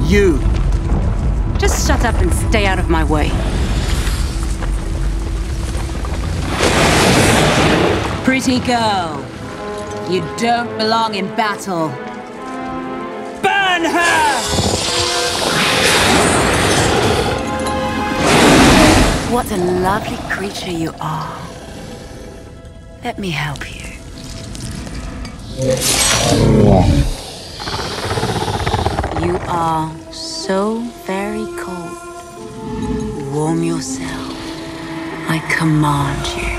You. Just shut up and stay out of my way. Pretty girl, you don't belong in battle. Burn her! What a lovely creature you are. Let me help you. You are so very cold. Warm yourself. I command you.